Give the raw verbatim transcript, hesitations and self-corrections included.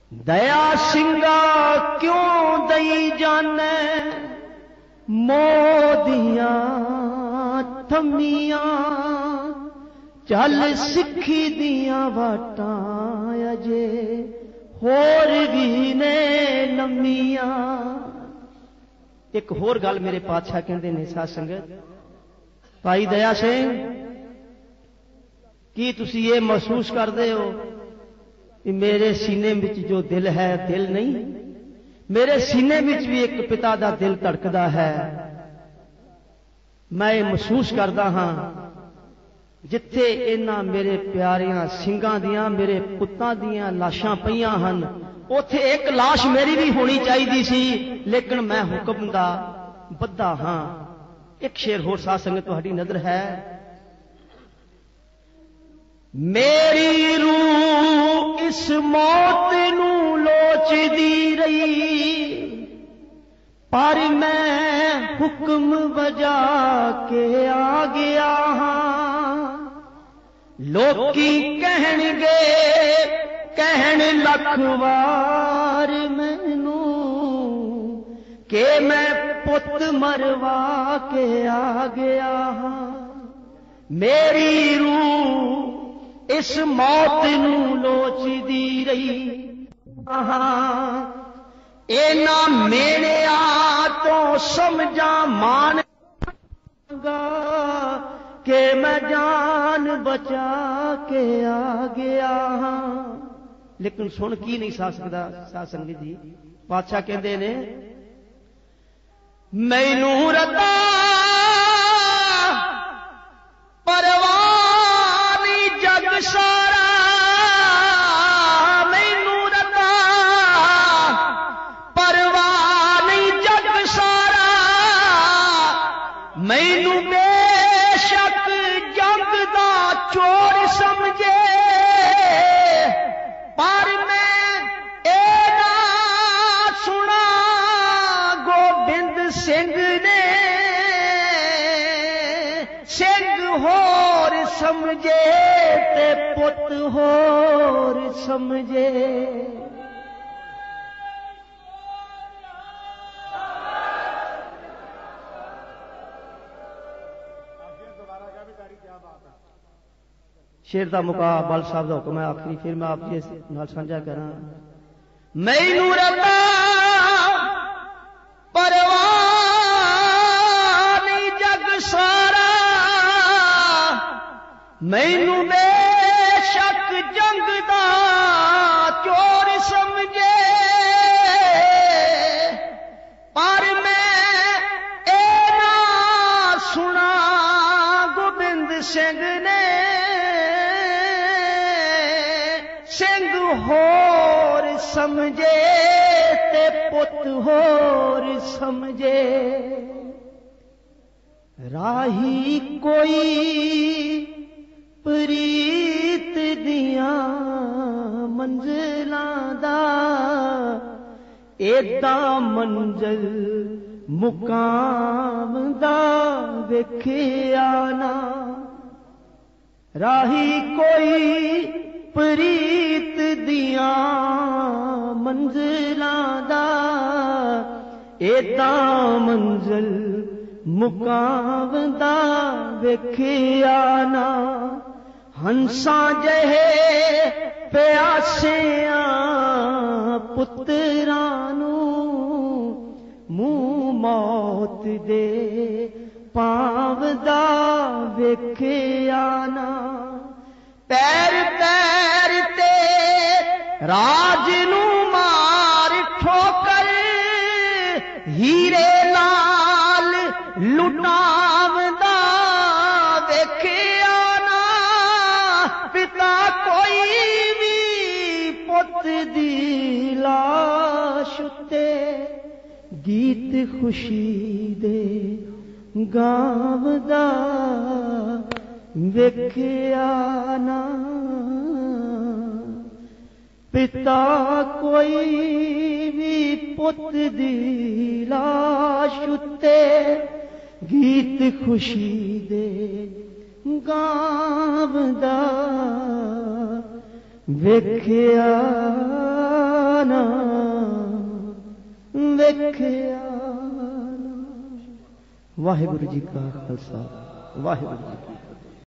दया सिंगा क्यों दई जाने मोदियां थमियां चल सिखी दियां वाटां अजे होर भी ने लम्मियां। एक होर गल मेरे पातशाह कहते ने साध संगत, भाई दया सिंह की तुसी ये महसूस करते हो कि मेरे सीने में जो दिल है दिल नहीं, मेरे सीने में भी एक पिता का दिल धड़कदा है। मैं महसूस करता हाँ जिथे इन्हां मेरे प्यारियां सिंगां दियां मेरे पुत्तां दियां लाशां पईयां हन, उथे एक लाश मेरी भी होनी चाहिए सी, लेकिन मैं हुक्म दा बद्धा हाँ। एक शेर होर साध संगत तुहाडी नजर है, मेरी रूह इस मौत नू लोचदी रही, पर मैं हुक्म बजा के आ गया हाँ। लोकी कहणगे कहण लख वार मैनू के मैं पुत मरवा के आ गया हाँ। मेरी रूह इस मौत नू लोचदी रही हाँ। एना मेणिया तो समझा मान के मैं जान बचा के आ गया हाँ। लेकिन सुन की नहीं सा सकता साध संगत जी। बादशाह कहते ने मैनू रता परवाह नहीं जग सारा, मैनू रता परवाह नहीं जग सारा, मैनू बेशक जग दा चोर समझे, पर मैं ए ना सुना गोबिंद सिंह ने सिंह होर समझे ते पुत होर समझे। शेर का मुका बल साहब का हुक्म है आखिरी, फिर मैं आप जी नाल साझा करा। मैनू रता परवाह नहीं जग सारा, मैनू बेशक जंग दा चोर समझे, पर मैं ए ना सुना गोबिंद सिंह ने सिंह होर समझे ते पुत होर समझे। राही कोई प्रीत दियां मंजिलां दा एदा मंजिल मुकाम दा वेखिया ना। राही कोई प्रीत दियां मंजिलां दा एदा मंजिल मुकाम दा वेखिया ना। हंसा जहे प्यासियां पुत्रां नू मुंह मौत दे पावदा वेखिया ना। पैर पैर ते राज नू मार ठोकर हीरे लाल लुटावदा वेखिया ना। पिता कोई भी पुत दी लाश ते गीत खुशी दे गावदा वेखिया ना। पिता कोई भी पुत दी लाश उत्ते गीत खुशी दे गावदा वेखिया ना वेखिया ना। वाहिगुरू जी का खालसा वाहिगुरू जी की